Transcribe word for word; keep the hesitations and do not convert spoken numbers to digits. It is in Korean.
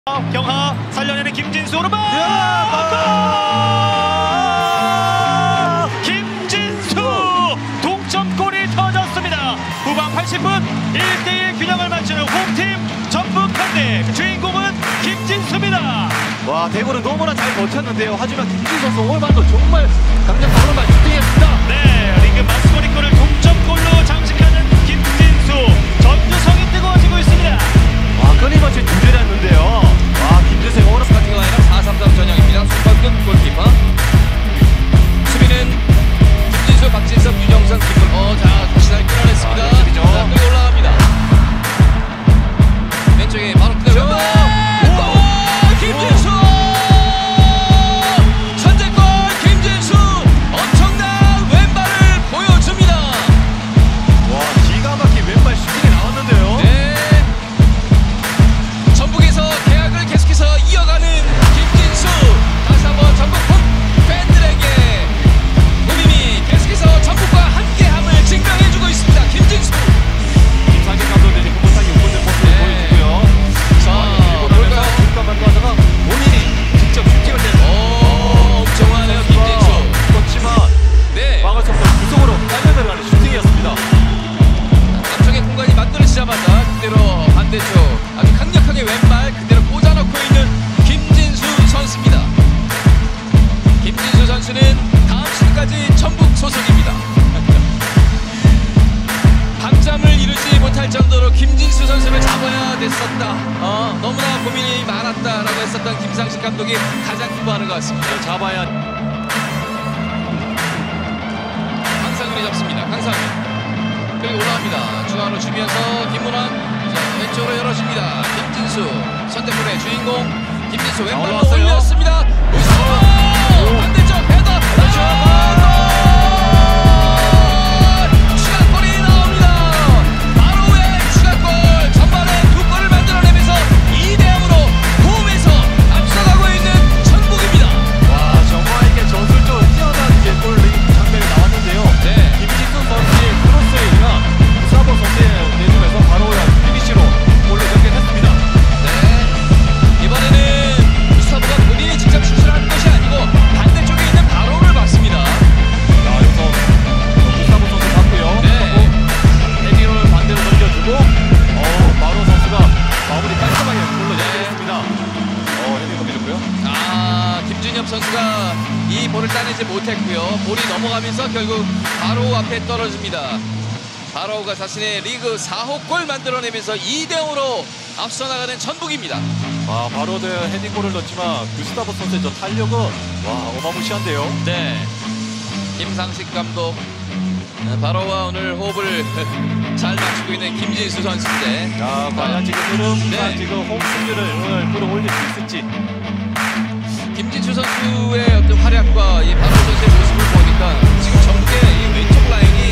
경하 살려내는 김진수 오른발 골! 김진수 동점골이 터졌습니다. 후반 팔십 분 일 대 일 균형을 맞추는 홈팀 전북현대, 그 주인공은 김진수입니다. 와, 대구는 너무나 잘 버텼는데요. 하지만 김진수 선수 오늘만도 정말 강력한 오른발 슈팅했습니다. 네, 리그 마스코리골을 동점골로 장식하는 김진수, 전주성이 뜨거워지고 있습니다. 와, 끊임없이 두드려 했는데요. 와, 김진수의 오늘 같은 경우 아니라 사 삼 삼 전형입니다. 손범근 골키퍼. 수비는 김진수, 박진섭, 윤영선, 김문. 어, 자, 다시 날 끌어냈습니다. 아, 연습이죠. 자, 끌고 올라갑니다. 왼쪽에 바로 그대로 왼발! 골! 김진수! 선제골 김진수! 엄청난 왼발을 보여줍니다. 와, 기가 막힌 왼발 슈팅이 나왔는데요. 네. 전북에서 계약을 계속해서 이어가는 김진수. 다시 한번 전북 팬들에게 본인이 계속해서 전북과 함께함을 증명해주고 있습니다. 김진수. 김상진 감독이 못하게 웃는 모습을 네. 보여주고요. 자, 볼까요? 잠깐만 하다가 본인이 직접 슈팅을 내는. 오, 엄청나네요, 김진수. 그렇지만 네. 막을 수 없는 구석으로 빨려 들어가는 슈팅이었습니다. 앞쪽에 공간이 만들어지자마자 그대로 반대쪽 아주 강력하게 왼발 그대로 꽂아놓고 있는 김진수 선수입니다. 김진수 선수는 다음 시즌까지 전북 소속입니다. 밤잠을 이루지 못할 정도로 김진수 선수를 잡아야 됐었다. 어, 너무나 고민이 많았다라고 했었던 김상식 감독이 가장 기뻐하는 것 같습니다. 잡아야. 강상윤이 잡습니다. 강상윤. 그리고 올라갑니다. 중앙으로 주면서 김문환. 자, 왼쪽으로 열어줍니다. 김진수. 선제골의 주인공 김진수 왼발로 올라왔어요. 올렸습니다. 우승! 반대쪽 헤더. 골! 추가골이 나옵니다. 바로 후에 추가골. 전반에 두 골을 만들어내면서 이 대 영으로 홈에서 앞서가고 있는 전북입니다. 와, 정말 이게 전술적으로 뛰어난 개골 장면이 나왔는데요. 네. 김진수 선수의 크로스에 의한 무사보 선수의 내중에서 바로 피니시로 골을 연결했습니다. 네. 이번에는 무스타프가 본인이 직접 슛을 한 것이 아니고 반대쪽에 있는 바로를 봤습니다. 자, 여기서 무사보 선수 봤고요. 네. 헤딩을 반대로 넘겨주고, 어, 바로 선수가 마무리 깔끔하게 골로 연결했습니다. 어, 헤딩 넘겨줬고요. 아, 김준엽 선수가 이 볼을 따내지 못했고요. 볼이 넘어가면서 결국 바로 앞에 떨어집니다. 바로가 자신의 리그 사 호 골 만들어내면서 이 대 영으로 앞서 나가는 전북입니다. 아, 바로도 헤딩골을 넣었지만 구스타보 선수의 저 탄력은 와, 어마무시한데요. 네. 김상식 감독. 바로와 오늘 호흡을 잘 맞추고 있는 김진수 선수인데. 자, 과연 지금 흐름, 네. 지금 홈 승리를 오늘 끌어올릴 수 있을지. 김진수 선수의 어떤 활약과 이 바로 선수의 모습을 보니까 지금 전북의 이 왼쪽 라인이